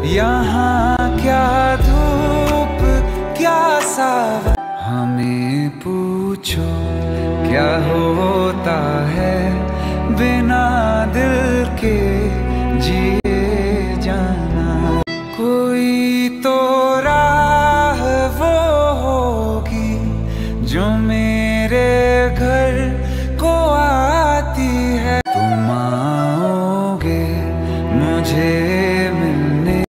यहाँ क्या धूप क्या सावन, हमें पूछो क्या होता है बिना दिल के जिए जाना। कोई तो